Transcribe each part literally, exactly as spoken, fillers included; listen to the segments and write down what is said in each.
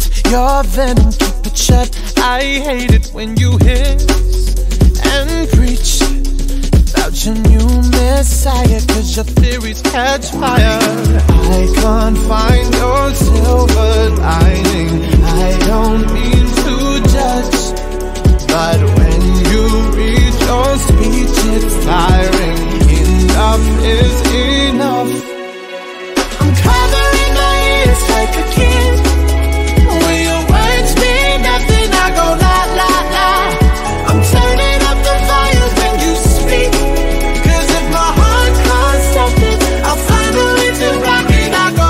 your venom, keep it shut. I hate it when you hiss and preach about your new messiah, cause your theories catch fire. I can't find your silver lining. I don't mean to judge, but when you read your speech it's tiring. Enough is enough. I'm covering my ears like a kid. When your words mean nothing, I go la la la. I'm turning up the volume when you speak, cause if my heart can't stop it, I'll find a way to rock it. I go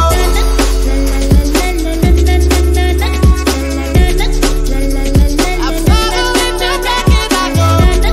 I'll find a way to rock it. I go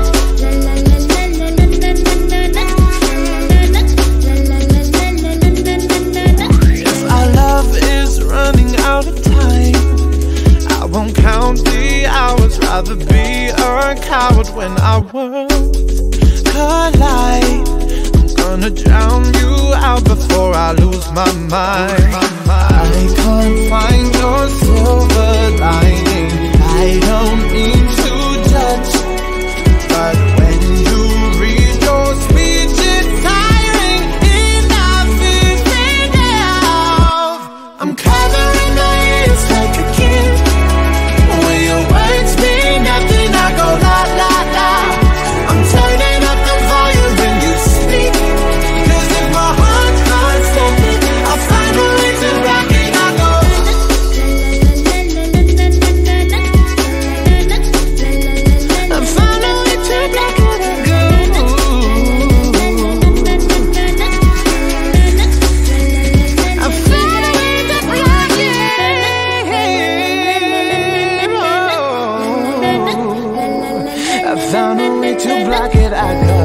if our love is running out of time, I won't count the hours. Rather be a coward when our worlds collide. I'm gonna drown you out before I lose my mind. I can't find your silver lining. I don't mean to judge, but when you read your speech it's tiring. Enough is enough. I'm covering my ears like a kid. When your words mean nothing, I go la la la. I'm turning up the volume when you speak, cause if my heart can't stop it, I'll find a way to rock it. I go I'll find a way to rock it. I go I'll find a way to rock it. I found a way to block it. I go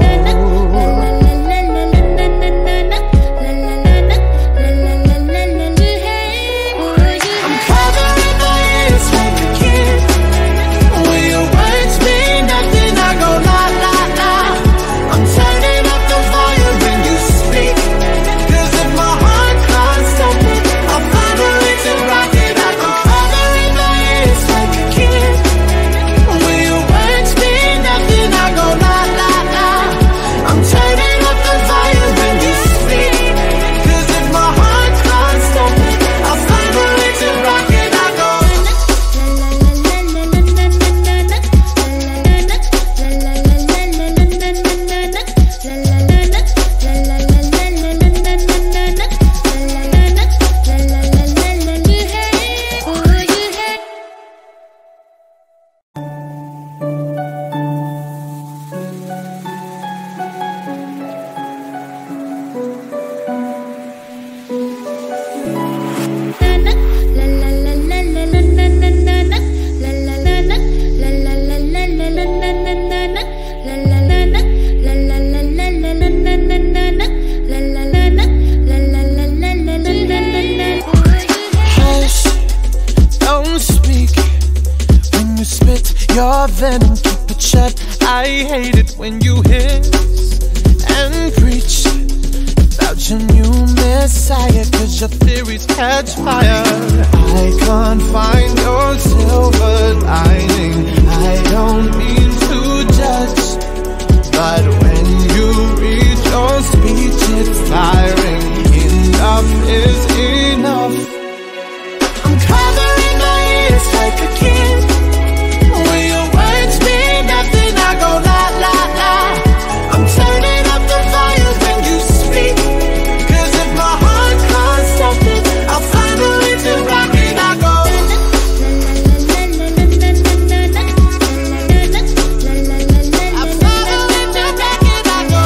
I'm covering my ears like a kid. When your words mean nothing, I go la la la. I'm turning up the volume when you speak, cause if my heart can't stop it, I'll find a way to rock it. I go covering my ears like a kid. When your words mean nothing, I go la la la. I'm turning up the volume when you speak, cause if my heart can't stop it, I'll find a way to rock it. I go hush, don't speak. When you spit your venom, keep it shut. I hate it when you hiss and preach about your new messiah, cause your theories catch fire. I can't find your silver lining. I don't mean to judge, but when you read your speech it's tiring. Enough is enough. I'm covering my ears like a kid. When your words mean nothing, I go la la la. I'm turning up the volume when you speak, cause if my heart can't stop it, I'll find a way to rock it. I go I'll find a way to rock it. I go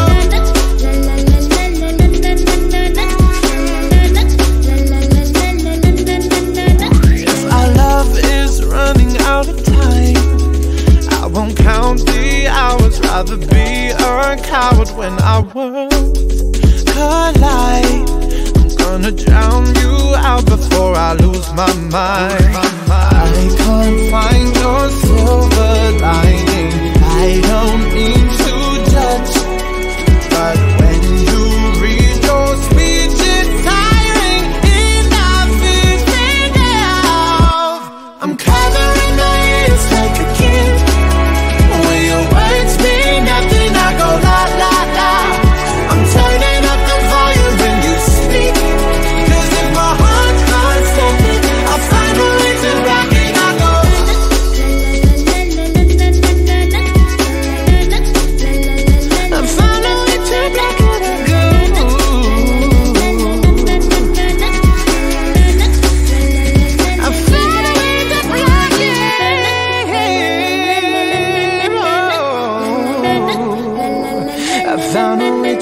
if our love is running out of time, I won't count the hours. Rather be a coward when our worlds collide. I'm gonna drown you out before I lose my mind. I can't find your silver lining. I don't mean to judge, but when you read your speech it's tiring. Enough is enough.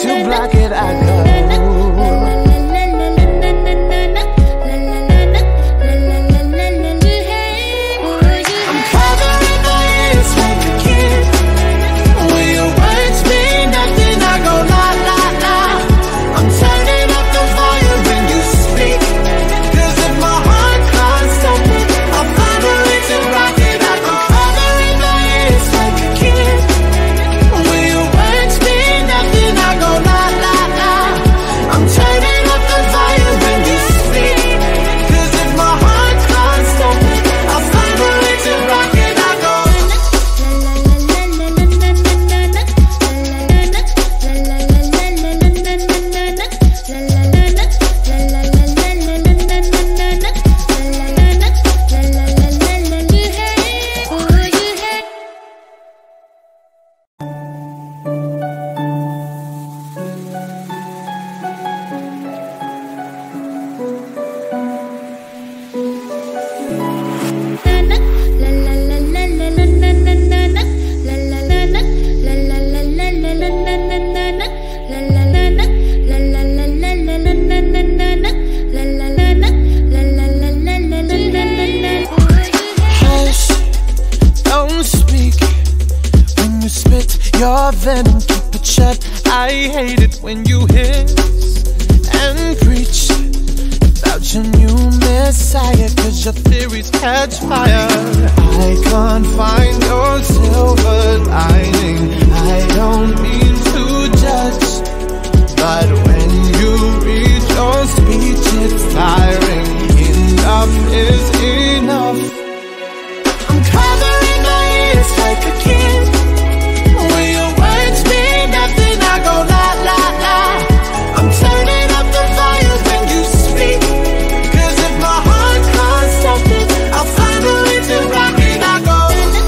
to block it, I go. Your venom, keep it shut. I hate it when you hiss and preach about your new messiah, cause your theories catch fire. I can't find your silver lining. I don't mean to judge, but when you read your speech, it's tiring. Enough is enough. I'm covering my ears like a kid. When your words mean nothing, I go la la la. I'm turning up the volume when you speak, cause if my heart can't stop it, I'll find a way to rock it. I go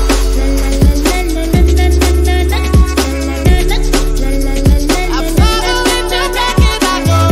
I'll find a way to rock it. I go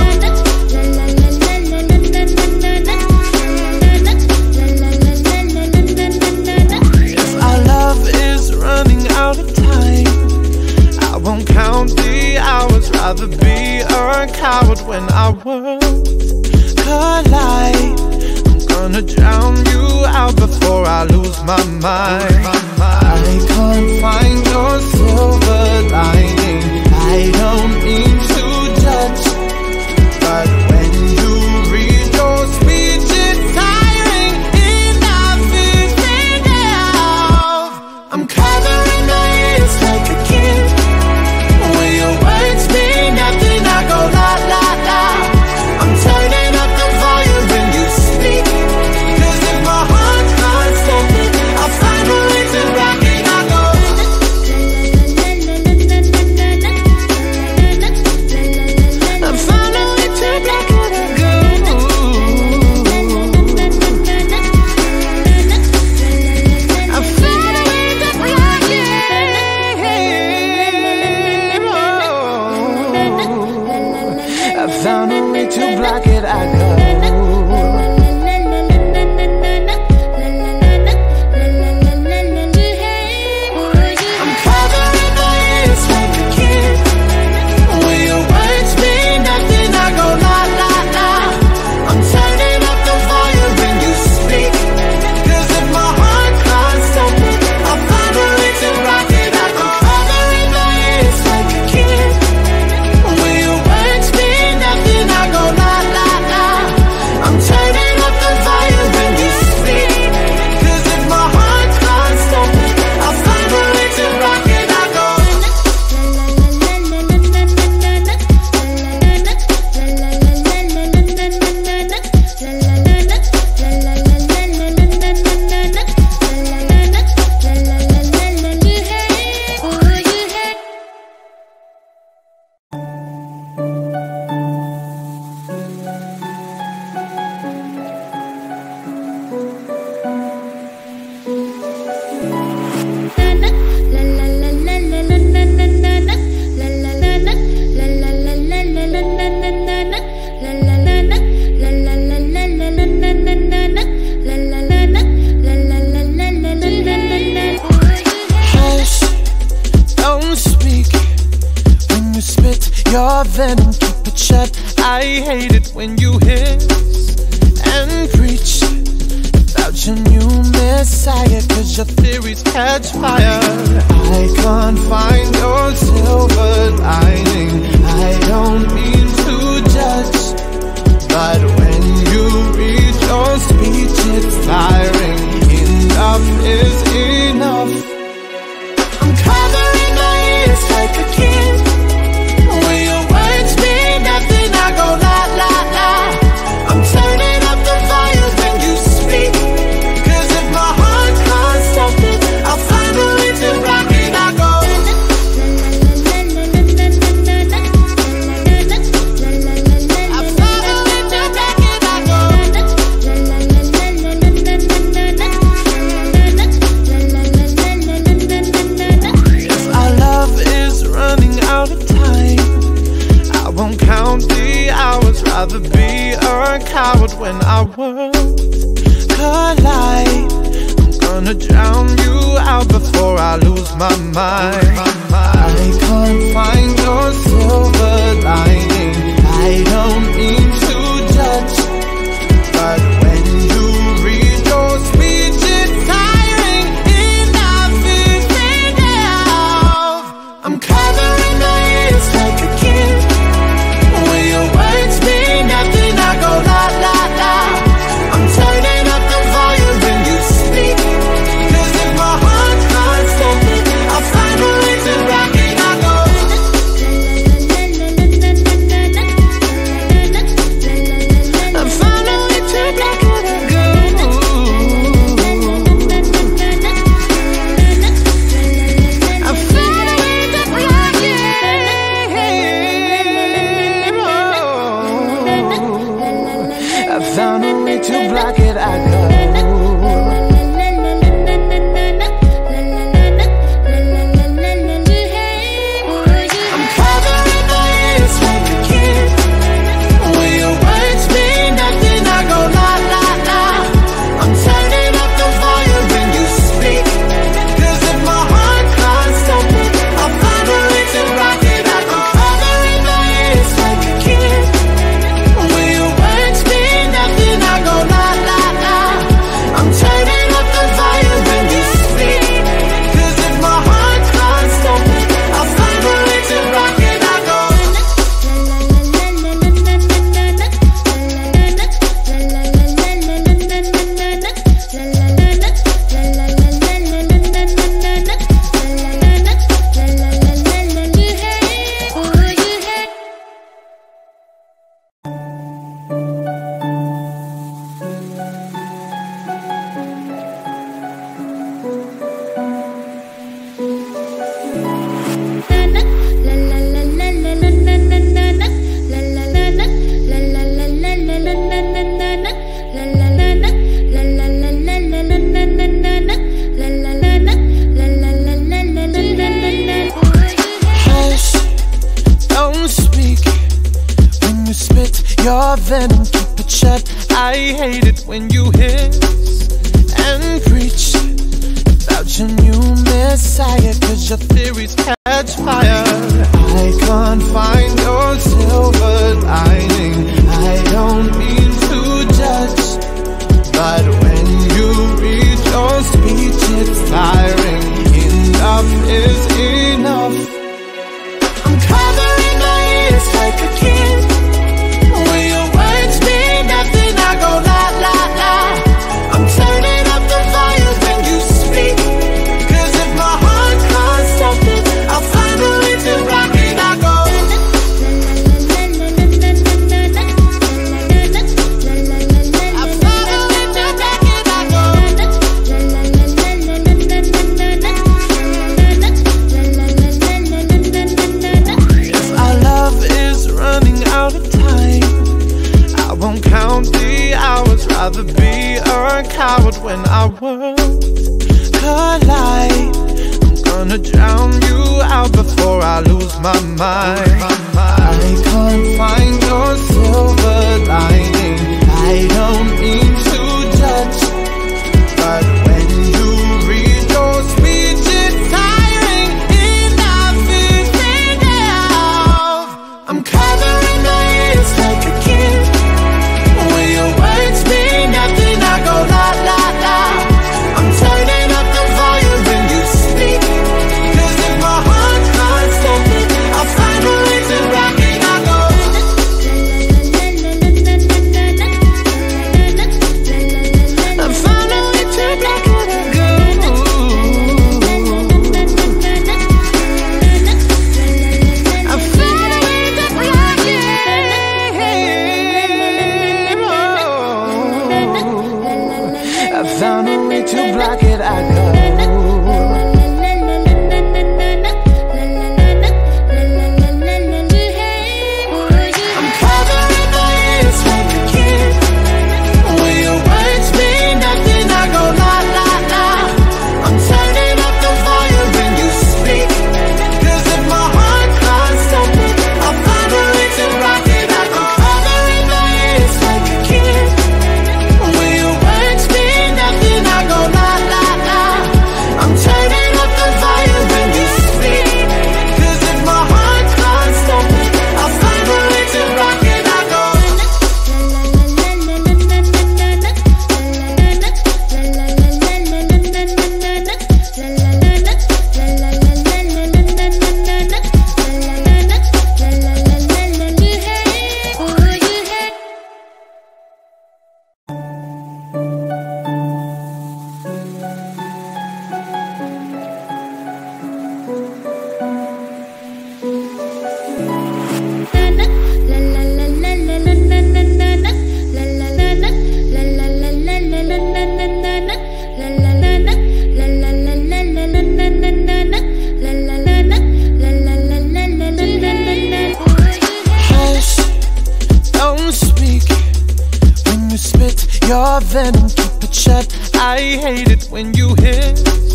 If our love is running out of time, I won't count the hours, rather be a coward when our worlds collide. I'm gonna drown you out before I lose my mind. I can't find your silver lining. I don't mean to judge, but when you read your speech, it's tiring. Enough is enough. I'm covering my ears like a kid. When your words mean nothing, I go la la la. I'm turning up the volume when you speak, cause if my heart can't stop it, I'll find a way a new messiah, cause your theories catch fire. I can't find your silver lining. I don't mean to judge, but when you read your speech, it's firing. Enough is enough. I'm covering my ears like a kid. When your words mean nothing, I go la la la. I'm turning up the volume when you speak, cause if my heart can't stop it, I'll find a way to rock it. I go I'll find a way to rock it. I go if our love is running out of time, I won't count the hours. Rather be a coward when our worlds collide. I'm gonna drown you out before I lose my mind. I can't find your silver lining. I don't mean to judge, but when you read your speech, it's tiring. Enough is enough. I'm covering my ears like a kid. When your words mean nothing, I go la la la. I'm turning up the volume when you speak, cause if my heart can't stop it, I'll find a way to rock it. I go I'll find a way to rock it. I go I'll find a way to rock it. I found a way to block it. I go I'm covering my ears like a kid. When your words mean nothing, I go la la la. I'm turning up the volume when you speak, cause if my heart can't stop it, I'll find a way to rock it. I go covering my ears like a kid. When your words mean nothing, I go la la la. I'm turning up the volume when you speak, cause if my heart can't stop it, I'll find a way to rock it. I go hush, don't speak. When you spit your venom, keep it shut. I hate it when you hiss and preach about your new messiah, cause your theories catch fire. I can't find your silver lining. I don't mean to judge, but when you read your speech, it's tiring. Enough is enough. I'm covering my ears like a kid. When your words mean nothing, I go la la la. I'm turning up the volume when you speak, cause if my heart can't stop it, I'll find a way to rock it. I go I'll find a way to rock it. I go if our love is running out of time, I won't count the hours. Rather be a coward when our worlds collide. I'm gonna drown you out before I lose my mind. I can't find your silver lining. I don't mean to judge, but when you read your speech, it's tiring. Enough is enough. I'm covering my ears like a kid. When your words mean nothing, I go la la la. block it, I go. Your venom, keep it shut. I hate it when you hiss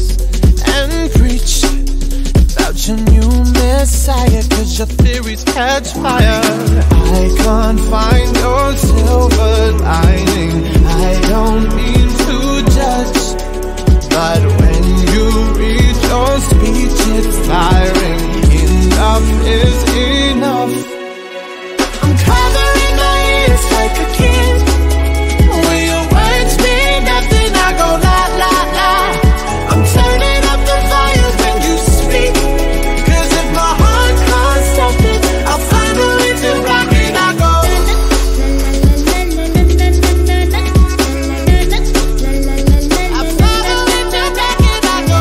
and preach about your new messiah, cause your theories catch fire. I can't find your silver lining. I don't mean to judge, but when you read your speech, it's tiring. Enough is enough. I'm covering my ears like a kid. When your words mean nothing, I go la la la. I'm turning up the volume when you speak, cause if my heart can't stop it, I'll find a way to rock it. I go I'll find a way to rock it. I go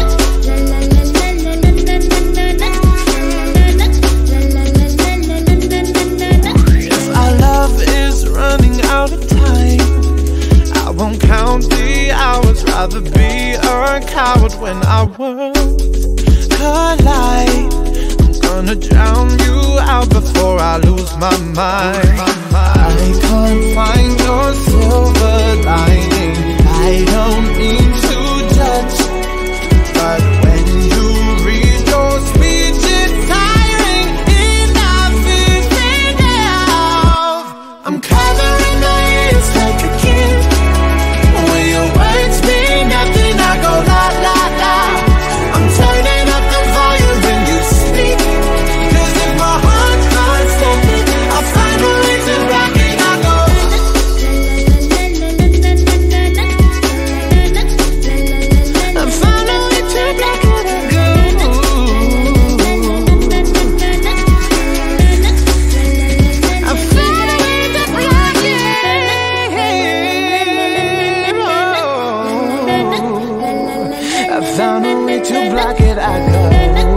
If our love is running out of time, I won't count the hours, rather be a coward when our worlds collide. I'm gonna drown you out before I lose my mind. I can't find your silver lining. I don't mean to judge, but when you read your speech, it's tiring. Enough is enough. I'm covering my ears like a kid. When your words mean nothing, I go la la la. I'm turning up the volume when you speak, cause if my heart can't stop it, I'll find a way to rock it. I go I found a way to rock it. I go I found a way to rock it. I found a way to block it. I go.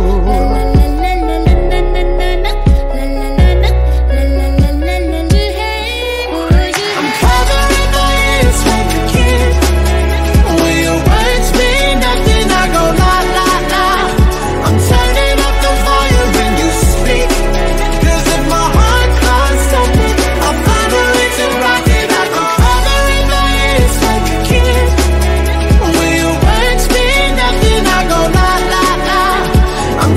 I'm covering my ears like a kid. When your words mean nothing, I go la la la. I'm turning up the volume when you speak, cause if my heart can't stop it, I'll find a way to rock it. I go covering my ears like a kid. When your words mean nothing, I go la la la. I'm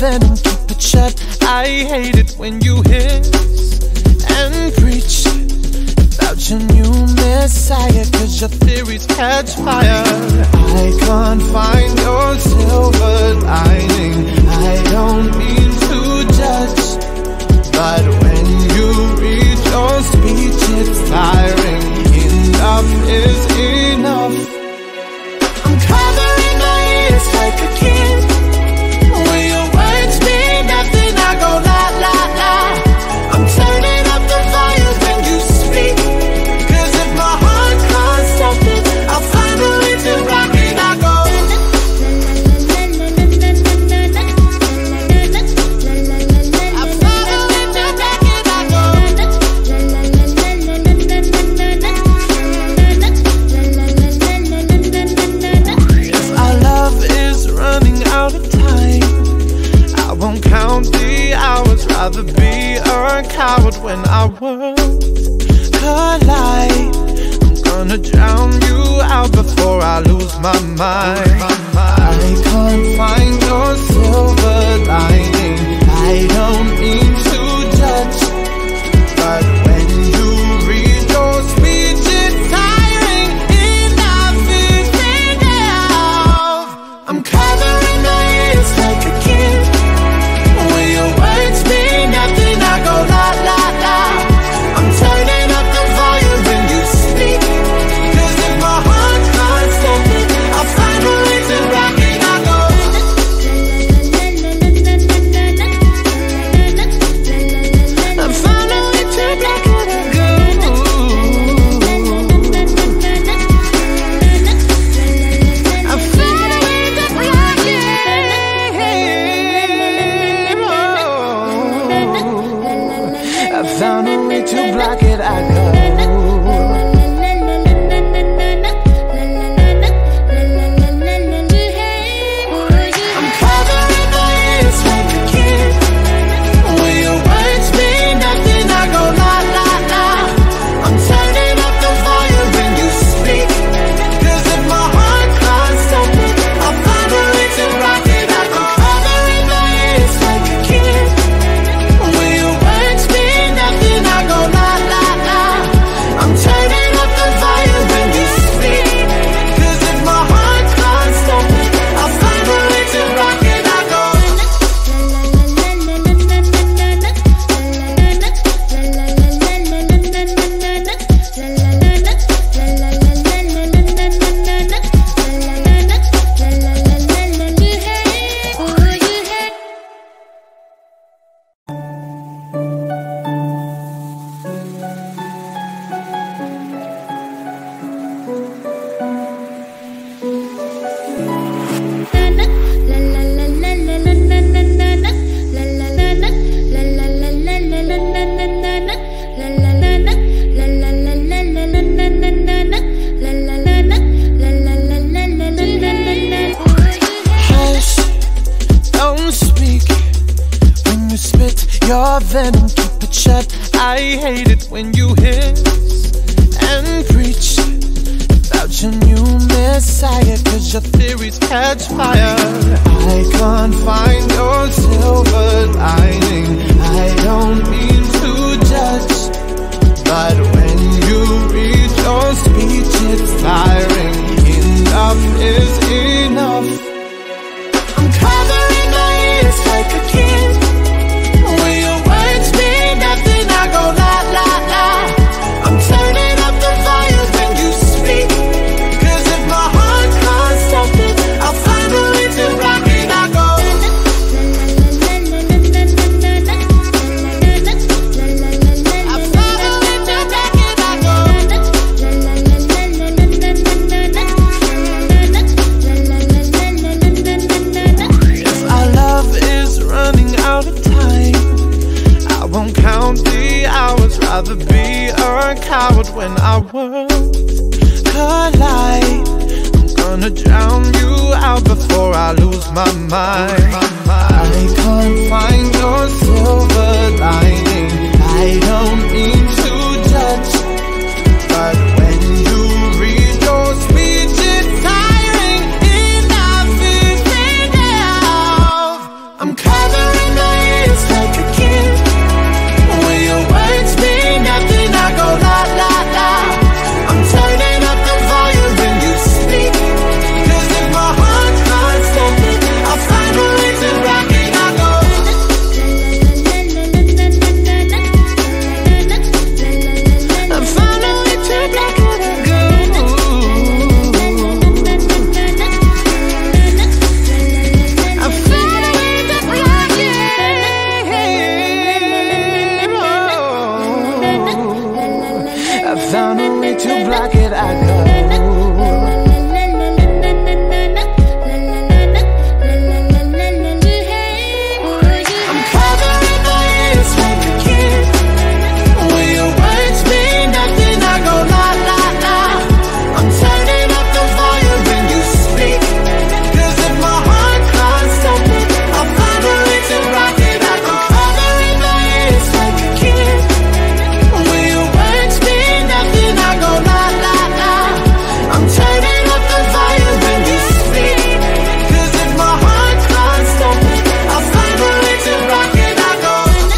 venom, keep it shut. I hate it when you hiss and preach about your new messiah, cause your theories catch fire. I can't find your silver lining. I don't mean to judge, but when you read your speech, it's tiring. Enough is enough. I'm covering my ears like a kid. When your words mean nothing, I go la la la. I'm turning up the volume when you speak, cause if my heart can't stop it, I'll find a way to rock it. I go I'll find a way to rock it. I go if our love is running out of time, I won't count the hours. Rather be a coward when our worlds collide. I'm gonna drown you out before I lose my mind. I can't find your silver lining. I don't mean to judge, but when you read your speech, it's tiring. Enough is enough. I'm covering my ears like a kid. When your words mean nothing, I go la la la. I'm turning up the volume when you speak, cause if my heart can't stop it, I'll find a way to rock it. I go I'll find a way to rock it. I go I'll find a way to rock it. I found a way to block it. I go I'm covering my ears like a kid. When your words mean nothing, I go la la la. I'm turning up the volume when you speak, cause if my heart can't stop it, I'll find a way to rock it. I go covering my ears like a kid. When your words mean nothing, I go la la la. I'm turning up the volume when you speak, cause if my heart can't stop it, I'll find a way to rock it. I go hush, don't speak. When you spit your venom, keep it shut. I hate it when you hiss and preach about your new messiah, cause your theories catch fire. I can't find your silver lining. I don't mean to judge, but when you read your speech, it's tiring. Enough is enough. I'm covering my ears like a kid. When your words mean nothing, I go la la la. I'm turning up the volume when you speak, cause if my heart can't stop it, I'll find a way to rock it. I go I'll find a way to rock it. I go if our love is running out of time, I won't count the hours. Rather be a coward when our worlds collide. I'm gonna drown you out before I lose my mind. I can't find your silver lining. I don't mean to judge, but when you read your speech, it's tiring. Enough is enough. I'm covered covering my ears like a kid. When your words mean nothing, I go la la la. I'm turning up the volume when you speak, 'cause if my heart can't stop it, I'll find a way to rock it. I go I found a way to rock it. I go I found a way to rock it. I found a way to block it. I go I'm covering my ears like a kid. When your words mean nothing, I go la la la. I'm turning up the volume when you speak, 'cause if my heart can't stop it, I'll find a way to rock it. I go covering my ears like a kid. When your words mean nothing, I go la la la. I'm turning up the volume when you speak, 'cause if my heart can't stop it, I'll find a way to rock it. I go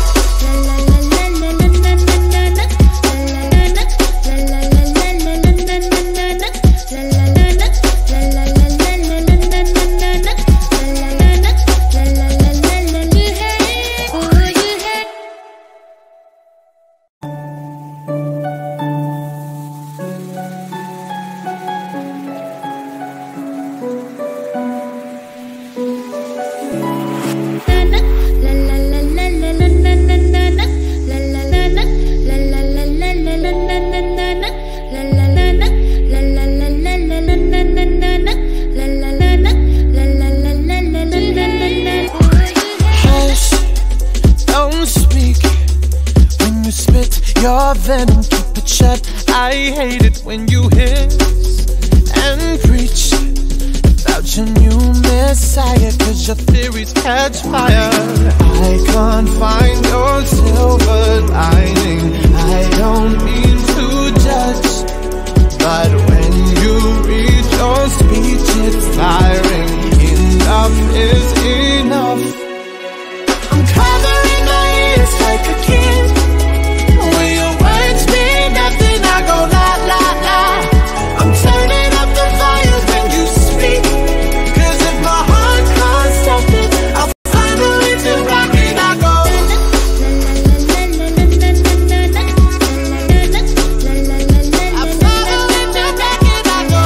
hush, don't speak. When you spit your venom, keep it shut. I hate it when you hiss and preach about your new messiah, 'cause your theories catch fire. I can't find your silver lining. I don't mean to judge, but when you read your speech, it's tiring. Enough is enough. I'm covering my ears like a kid. When your words mean nothing, I go la la la. I'm turning up the volume when you speak, 'cause if my heart can't stop it, I'll find a way to rock it. I go I found a way to rock it. I go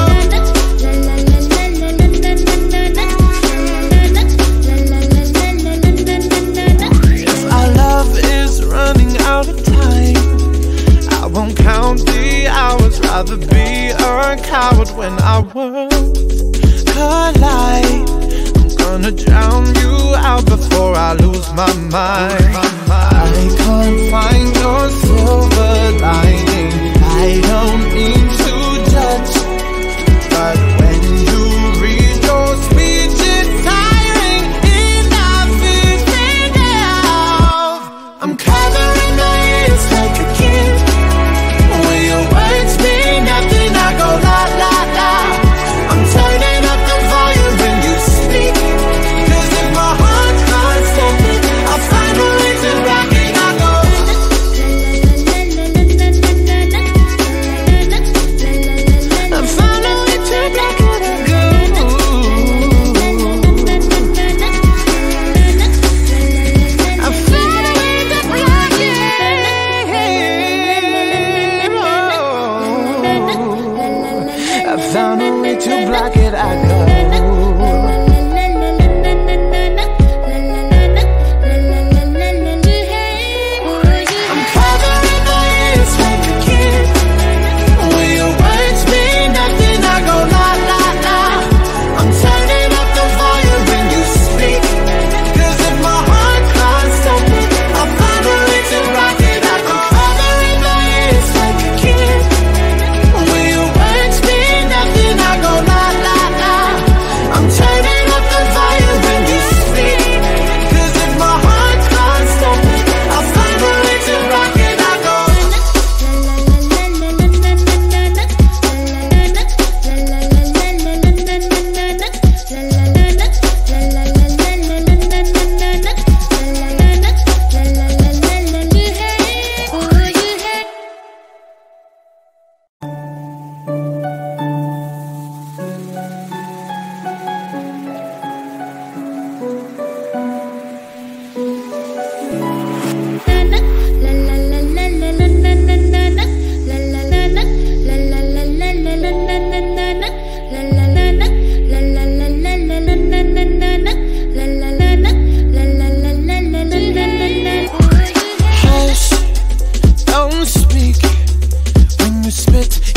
if our love is running out of time, I won't count the hours. Rather be a coward when our worlds collide. I'm gonna drown you out before I lose my mind. I can't find your silver lining. I don't mean to judge, but when you read your speech, it's tiring. Enough is enough. I'm covering my ears like a kid. When your words mean nothing, I go la la la. I'm turning up the volume when you speak, 'cause if my heart can't stop it, I'll find a way to rock it. I go I'm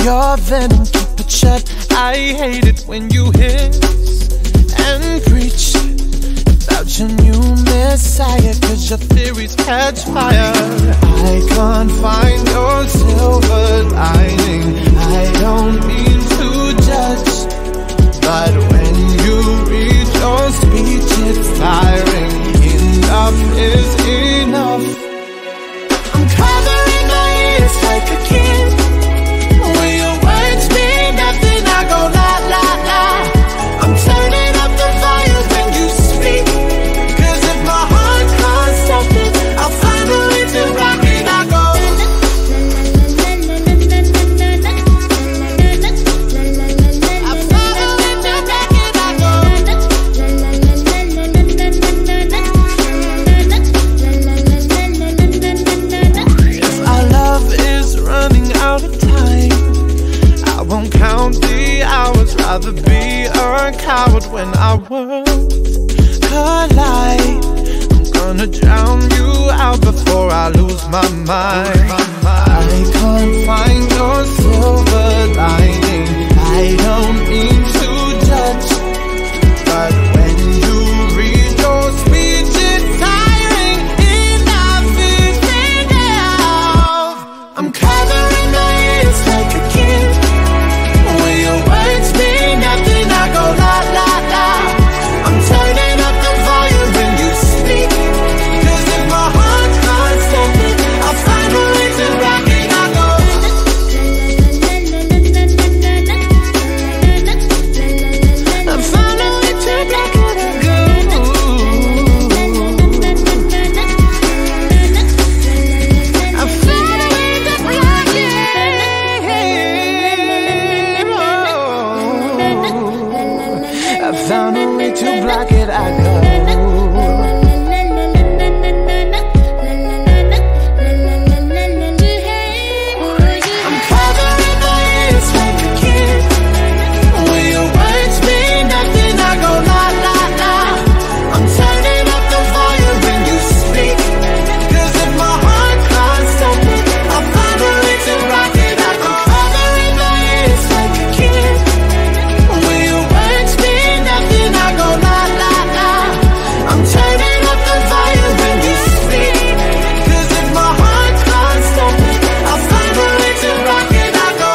your venom, keep it shut. I hate it when you hiss and preach about your new messiah, cause your theories catch fire. I can't find your silver lining. I don't mean to judge, but when you read your speech, it's tiring. Enough is enough. I'm covering my ears like a kid. When your words mean nothing, I go la la la. I'm turning up the volume when you speak, cause if my heart can't stop it, I'll find a way to rock it. I go I'll find a way to rock it. I go if our love is running out of time, I won't count the hours. Rather be a coward when our worlds collide. I'm gonna drown you out before I lose my mind. I can't find your silver lining. I don't mean to judge, but when you read your speech, it's tiring. Enough is enough. I'm covering my ears like a kid. When your words mean nothing, I go la la la. I'm turning up the volume when you speak, cause if my heart can't stop it, I'll find a way to rock it. I go I'll find a way to rock it. I go I'll find a way to rock it. I found a way to block it. I go I'm covering my ears like a kid. When your words mean nothing, I go la la la. I'm turning up the volume when you speak, cause if my heart can't stop it, I'll find a way to rock it. I go covering my ears like a kid. When your words mean nothing, I go la la la. I'm turning up the volume when you speak, cause if my heart can't stop it, I'll find a way to rock it. I go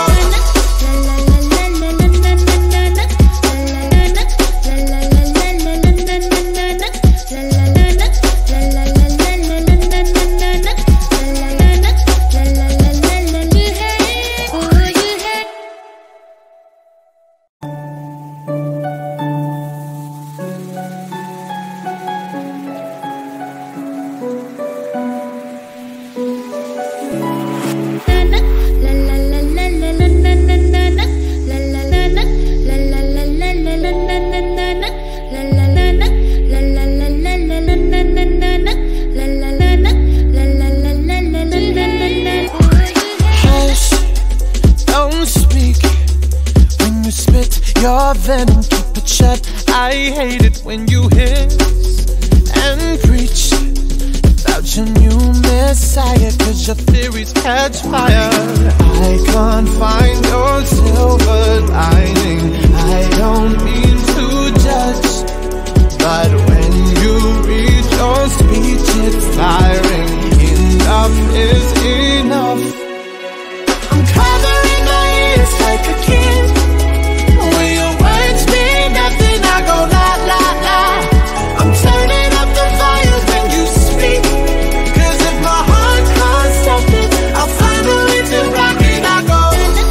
hush, don't speak. When you spit your venom, keep it shut. I hate it when you hiss and preach about your new messiah, cause your theories catch fire. I can't find your silver lining. I don't mean to judge, but when you read your speech, it's tiring. Enough is enough. I'm covering my ears like a kid. When your words mean nothing, I go la la la. I'm turning up the volume when you speak, cause if my heart can't stop it, I'll find a way to rock it. I go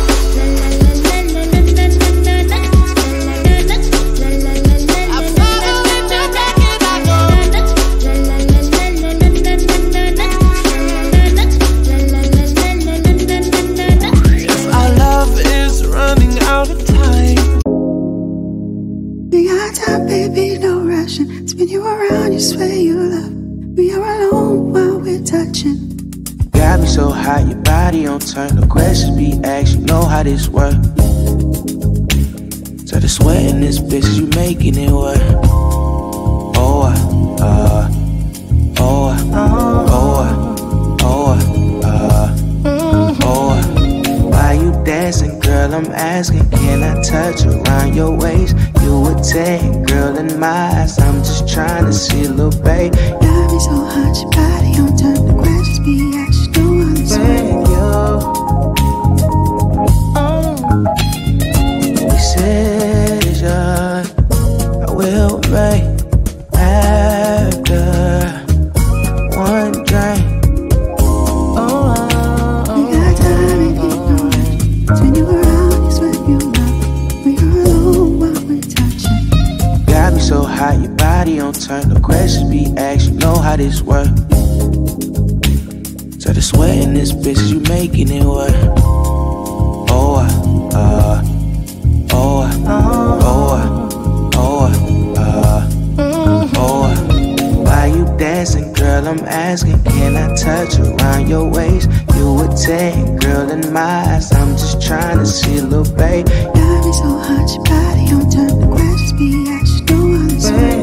I'll find a way to rock it. I go if our love is running out of time. We got time, baby, no rushing. Spin you around, you swear you love. We are alone while we're touching. Got me so hot, your body on turn. No questions be asked, you know how this work. So the sweat in this bitch, you making it work. Oh, uh, uh, oh, uh, oh, uh, oh, uh, oh, uh. Why you dancing, girl? So the sweat in this bitch, you making it work. Oh, uh, uh, oh, uh, oh, uh, oh, uh, oh, uh. Why you dancing, girl? I'm asking, can I touch around your waist? You a ten, girl, in my eyes. I'm just trying to see, little babe. Got me so hot, your body on turn. The questions be asked, you know I'm this way.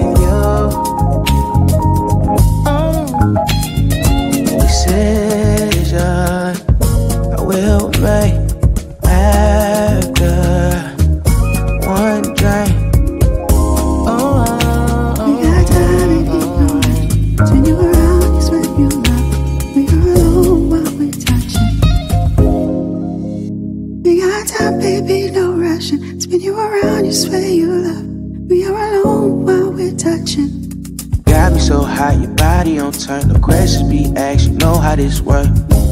Decision I will make after one drink. Oh, we got time and you know it. Spin you around, you swear you love. We are alone while we're touching. We got time, baby, no rushing. Spin you around, you swear you love. We are alone while we're touching. Got me so hot, your body on turn. No questions be asked, you know how this work.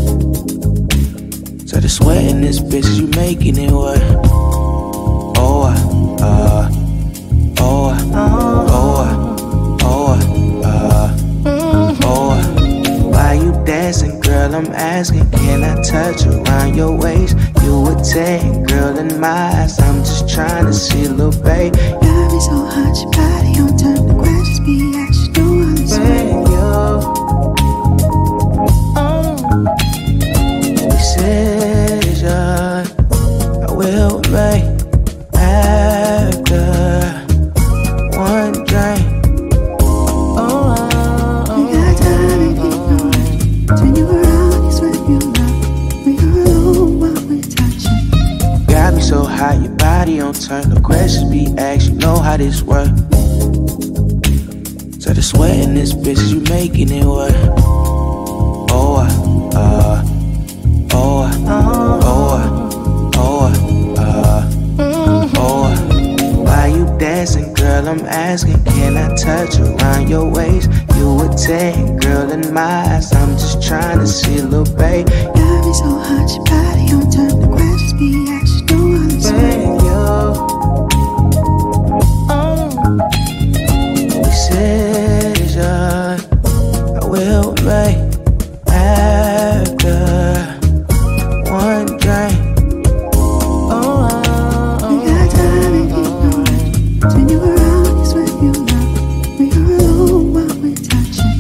So the sweat in this bitch, you making it work. Oh, uh, uh, oh, uh, oh, uh, oh, uh, oh, uh. Why you dancing, girl? I'm asking, can I touch around your waist? You a ten, girl, in my eyes. I'm just trying to see, little babe. Got me so hot, your body on turn. The questions be asked. Decision I will make after one drink. Oh, we got time and you know it. Turn you around, you swear you love. We are alone while we're touching. Got me so hot, your body on turn. No questions be asked, you know how this work. So the sweat in this bitch, you making it work. Oh, uh, uh, oh, uh, oh, uh, oh, uh, oh, uh. Why you dancing, girl? I'm asking, can I touch around your waist? You a ten, girl, in my eyes. I'm just trying to see, little babe. Got me so hot, your body on turn. The questions be asked, you know I'm this way. Decision I will make after one drink. Oh, we got time and you know it. Turn you around, you swear you love. We are alone while we're touching.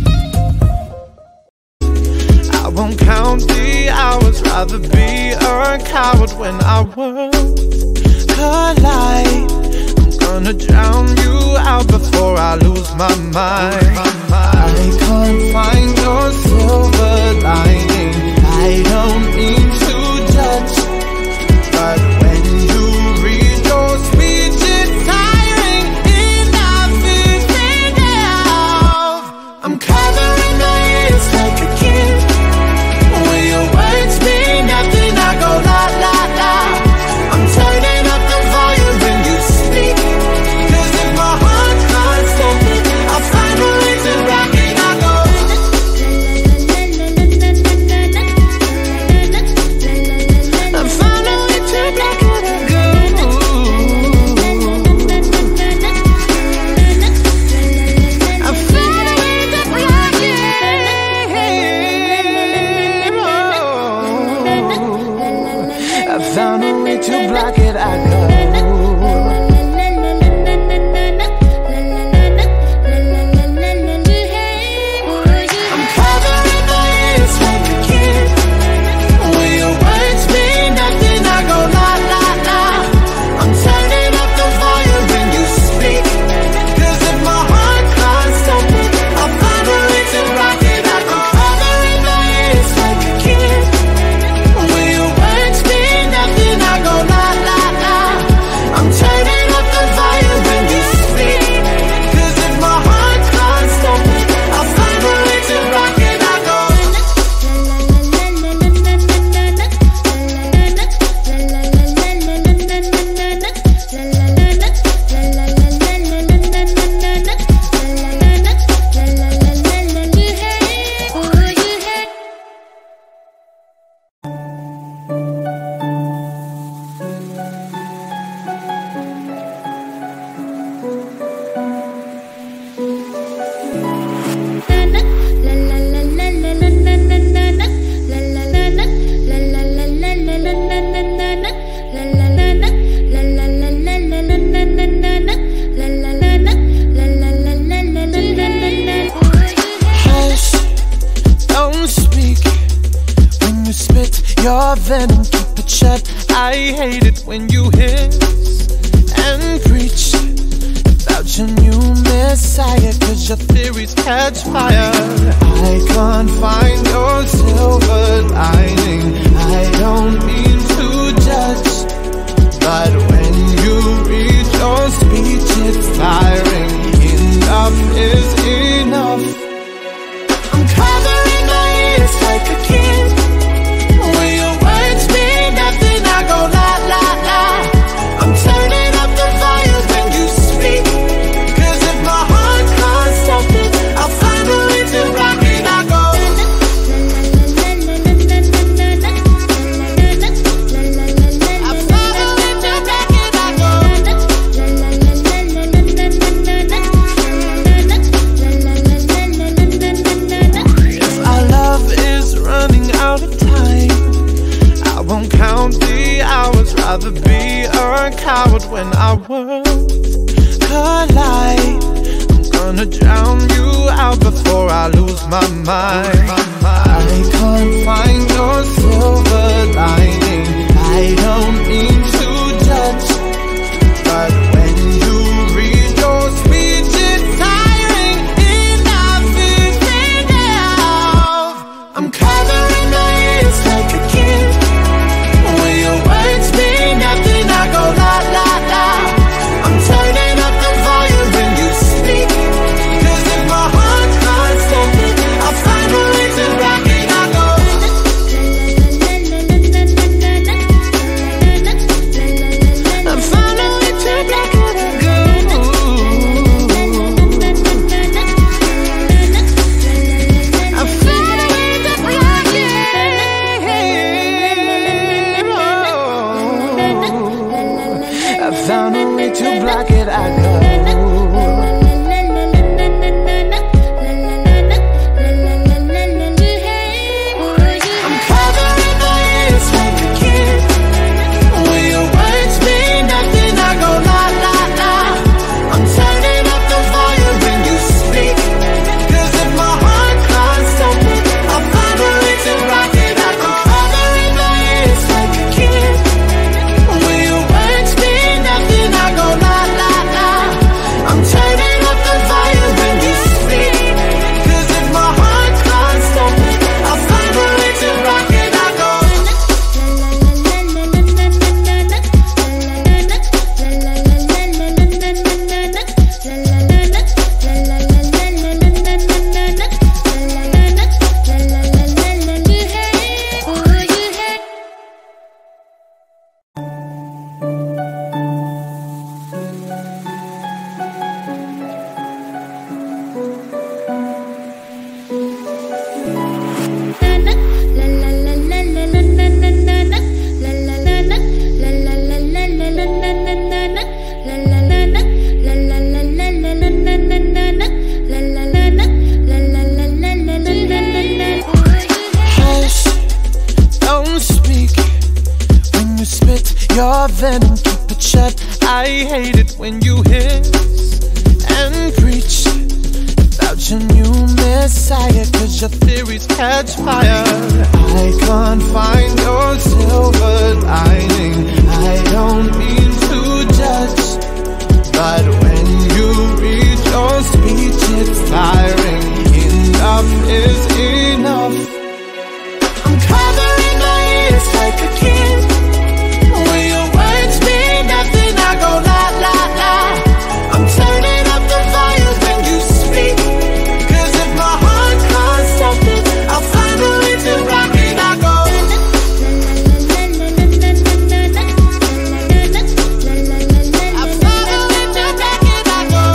I won't count the hours, rather be a coward when our worlds collide. Gonna drown you out before I lose my mind. I can't find your silver lining. I don't mean to judge, but when you read your speech, it's tiring enough, is enough. I'm covering my ears like a kid. When your words mean nothing, I go la la la. I'm turning up the volume when you speak. La la venom, keep it shut. I hate it when you hiss and preach about your new messiah, cause your theories catch fire. I can't find your silver lining. I don't mean to judge, but when you read your speech, it's tiring. Enough is enough. I'm covering my ears like a kid. When your words mean nothing, I go la la la. I'm turning up the volume when you speak, cause if my heart can't stop it, I'll find a way to rock it. I go I'll find a way to rock it. I go If our love is running out of time, I won't count the hours. Rather be a coward when our worlds collide. I'm gonna drown you out before I lose my mind. I can't find your silver lining. I don't mean to judge, but when you read your speech, it's tiring. Enough is enough. I'm covering my ears like a kid. When your words mean nothing, I go la la la. I'm turning up the volume when you speak, cause if my heart can't stop it, I'll find a way to rock it. I go I'll find a way to rock it. I go I'll find a way to rock it. I found a way to block it. I go I'm covering my ears like a kid. When your words mean nothing, I go la la la. I'm turning up the volume when you speak, cause if my heart can't stop it, I'll find a way to rock it. I go covering my ears like a kid. When your words mean nothing, I go la la la. I'm turning up the volume when you speak, cause if my heart can't stop it, I'll find a way to rock it. I go hush, don't speak. When you spit your venom, keep it shut. I hate it when you hiss and preach about your new messiah, cause your theories catch fire. I can't find your silver lining. I don't mean to judge, but when you read your speech, it's tiring. Enough is enough. I'm covering my ears like a kid. When your words mean nothing, I go la la la. I'm turning up the volume when you speak, cause if my heart can't stop it, I'll find a way to rock it. I go I'll find a way to rock it. I go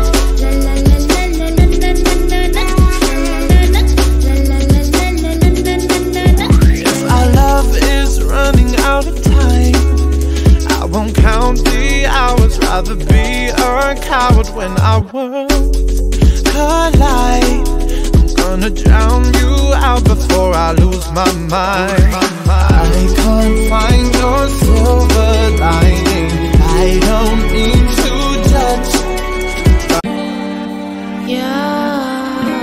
If our love is running out of time, I won't count the hours. Rather be a coward when our worlds collide. I'm gonna drown you out before I lose my mind. I can't find your silver lining. I don't mean to judge.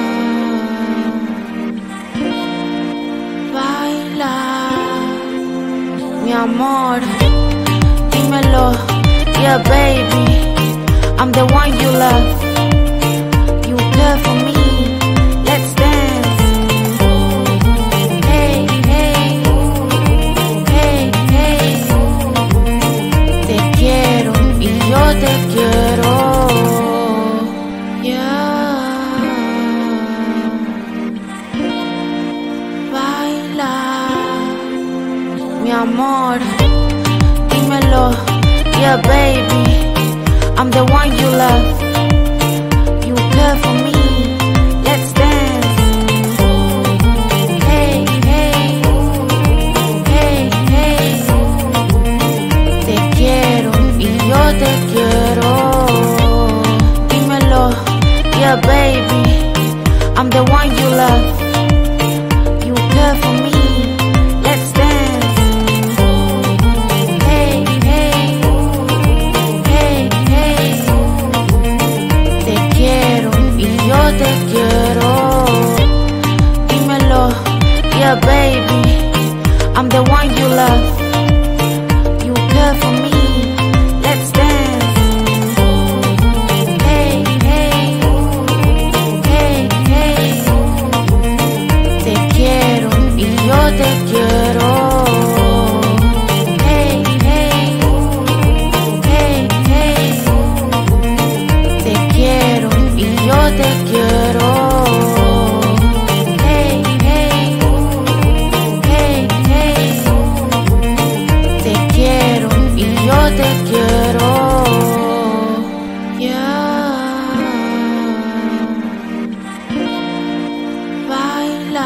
Yeah, baila. amor, dímelo, yeah baby, I'm the one you love. You care for me, let's dance. Hey, hey, hey, hey. Te quiero y yo te quiero. Yeah. Baila, mi amor, dímelo, yeah baby, I'm the one you love. You care for me, let's dance. Hey, hey, hey, hey. Te quiero y yo te quiero. Dímelo, yeah baby, I'm the one you love. You care for me, let's dance. Hey, hey, hey, hey. Te quiero y yo te quiero. Dímelo, yeah baby, I'm the one you love. You care for me, let's dance. Hey, hey, hey, hey. Te quiero y yo te quiero. Hey, hey, hey, hey. Te quiero y yo te quiero. Hey, hey, hey, hey. Te quiero y yo te quiero. Yeah. Baila,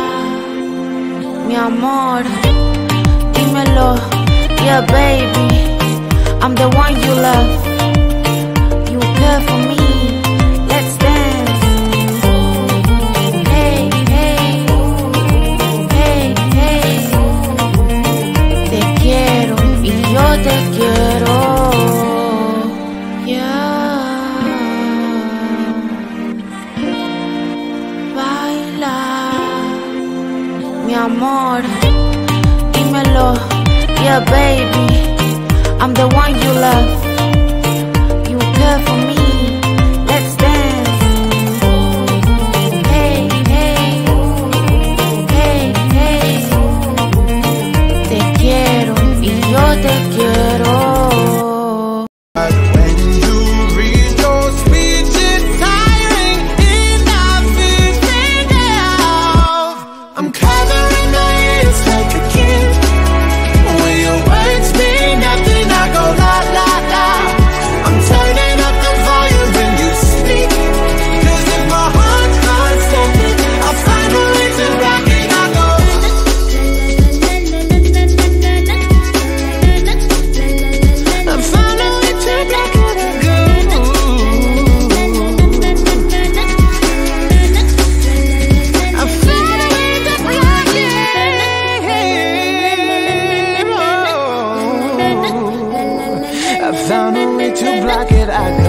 mi amor, dímelo, yeah baby, I'm the one you love. You care for me, let's dance. Hey, hey, hey, hey. Te quiero y yo te quiero. Yeah. Baila, mi amor, dímelo, yeah baby, I'm the one you love. You care for me, let's dance. Hey, hey, hey, hey. Te quiero y yo te quiero. When you read your speech, it's tiring enough, it's enough. I'm covering my ears like a kid. When your words mean nothing, I go la la la. I'm turning up the volume when you speak. 'Cause if my heart can't stand it, I'll find a way to rock it. I go. I found a way to rock it. I go. I found a way to rock it. Oh. I found a way to block it. I go.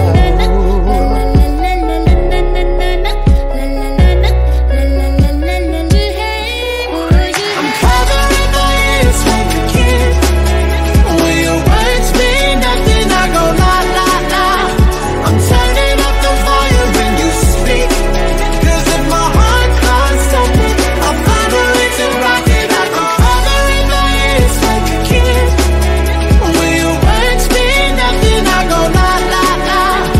I'm covering my ears like a kid. When your words mean nothing, I go la la la. I'm turning up the volume when you speak. 'Cause if my heart can't stop it, I'll find a way to rock it. I'm covering my ears like a kid. When your words mean nothing, I go la la la.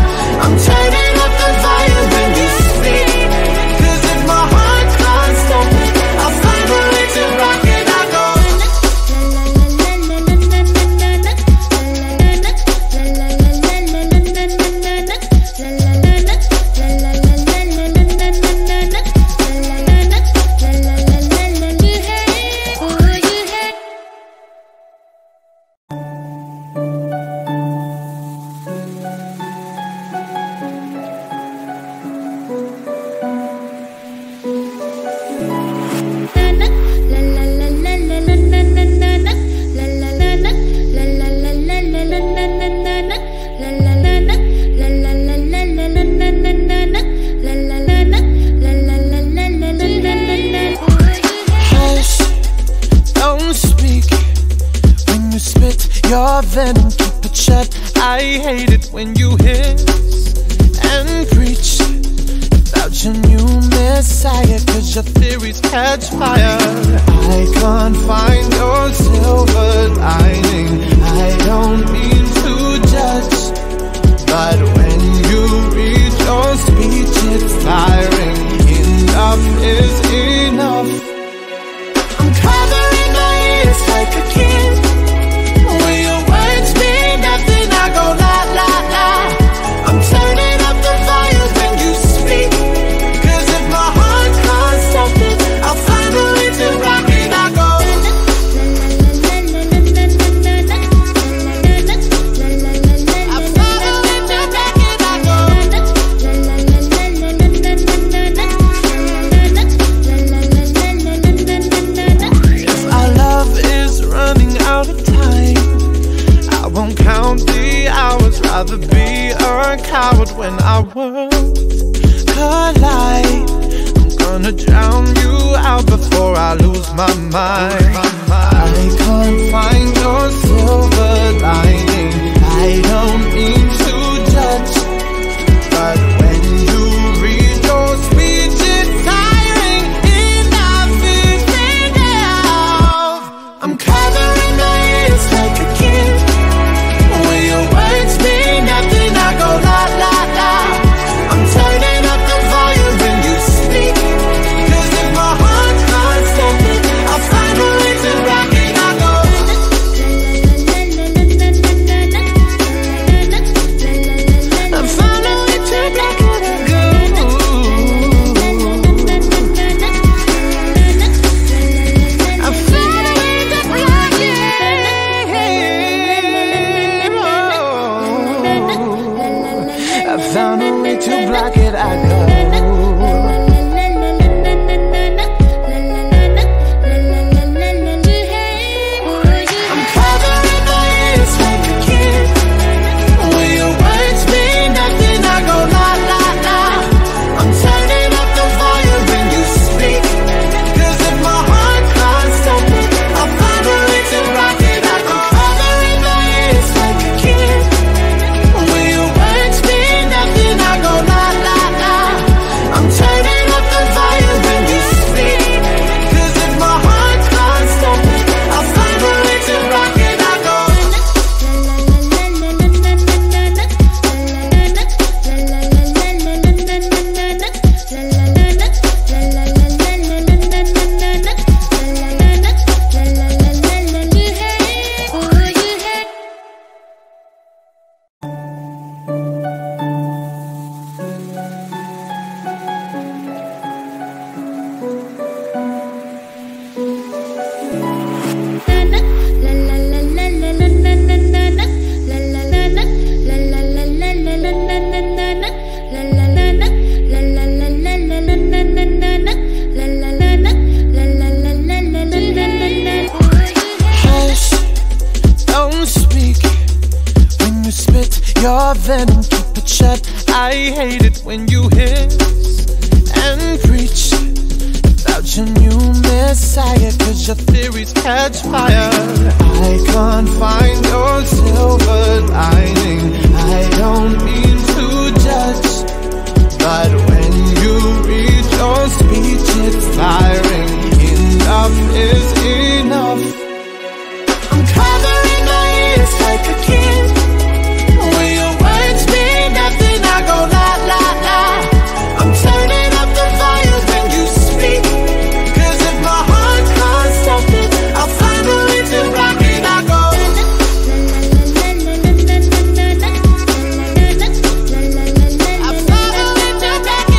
when you hiss and preach about your new messiah, cause your theories catch fire. I can't find your silver lining. I don't mean to judge, but when you read your speech, it's tiring. Enough is enough. I'm covering my ears like a kid. When your words mean nothing, I go la la la. I'm turning up the volume when you speak, cause if my heart can't stop it, I'll find a way to rock it. I go I'll find a way to rock it. I go if our love is running out of time, I won't count the hours. Rather be a coward when our worlds collide. I'm gonna drown you out before I lose my mind. I can't find your silver lining. I don't mean to judge, but when you read your speech, it's tiring. Enough is enough. I'm covering my ears like a kid. When your words mean nothing, I go la la la. I'm turning up the volume when you speak, cause if my heart can't stop it, I'll find a way to rock it. I go I'll find a way to rock it. I go I'll find a way to rock it. I found a way to block it. I go I'm covering my ears like a kid. When your words mean nothing, I go la la la. I'm turning up the volume when you speak, cause if my heart can't stop it, I'll find a way to rock it. I go covering my ears like a kid. When your words mean nothing, I go la la la. I'm turning up the volume when you speak, cause if my heart can't stop it, I'll find a way to rock it. I go hush, don't speak. When you spit your venom, keep it shut. I hate it when you hiss and preach about your new messiah, cause your theories catch fire. I can't find your silver lining. I don't mean to judge, but when you read your speech, it's tiring. Enough is enough. I'm covering my ears like a kid. When your words mean nothing, I go la la la. I'm turning up the volume when you speak, cause if my heart can't stop it, I'll find a way to rock it. I go I'll find a way to rock it.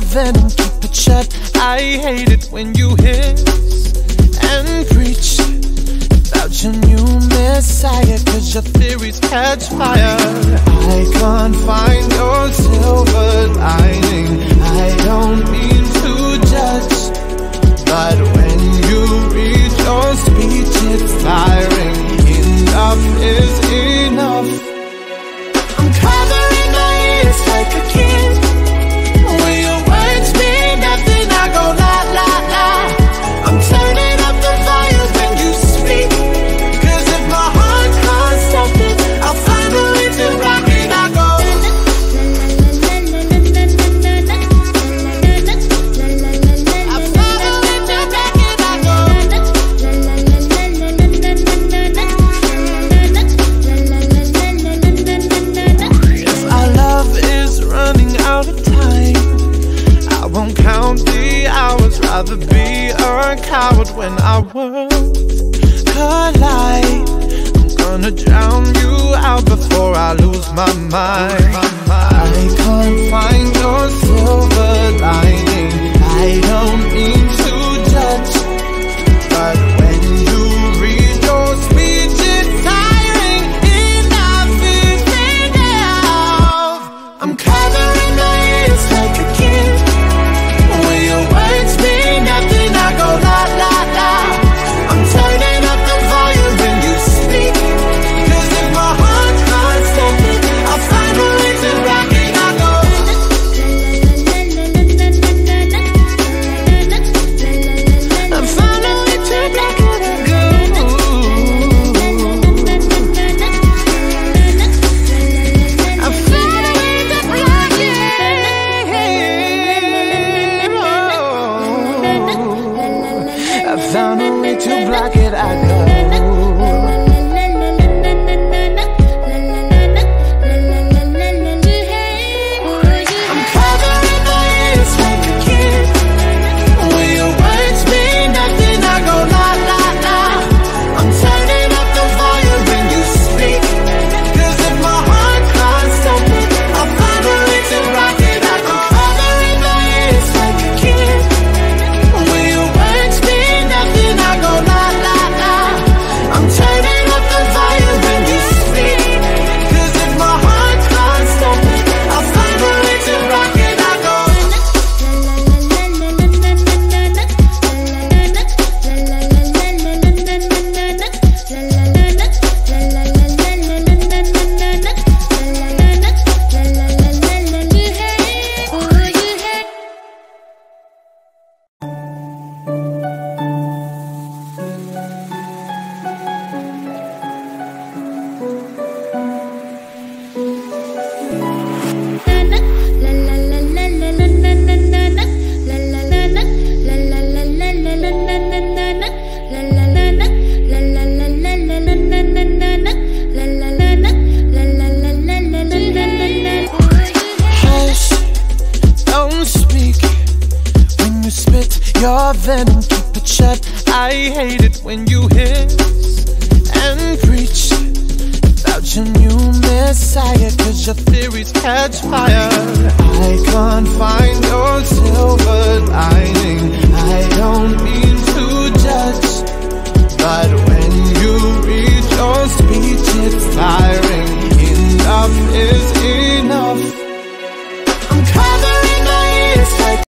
venom, keep it shut. I hate it when you hiss and preach about your new messiah, cause your theories catch fire. I can't find your silver lining. I don't mean to judge, but when you read your speech it's tiring. Enough is enough. I'm covering my ears like a kid. When your words mean nothing, I go la la la. I'm turning up the volume when you speak, cause if my heart can't stop it, I'll find a way to rock it. I go I'll find a way to rock it. I go if our love is running out of time, I won't count the hours. Rather be a coward when our worlds collide. I'm gonna drown you out before I lose my mind. I can't find your silver lining. I don't mean to judge, but when you read your speech it's tiring. Enough is enough. I'm covering my ears like a kid. When your words mean nothing, I go la la la. I'm turning up the volume when you speak, cause if my heart can't stop it, I'll find a way to rock it. I go I found a way to rock it. I go I found a way to rock it. I found a way to block it. I go I'm covering my ears like a kid. When your words mean nothing, I go la la la. I'm turning up the volume when you speak, cause if my heart can't stop it, I'll find a way to rock it. I go covering my ears like a kid. When your words mean nothing, I go la la la. I'm turning up the volume when you speak, cause if my heart can't stop it, I'll find a way to rock it. I go hush, don't speak. When you spit your venom, keep it shut. I hate it when you hiss and preach about your new messiah, cause your theories catch fire. I can't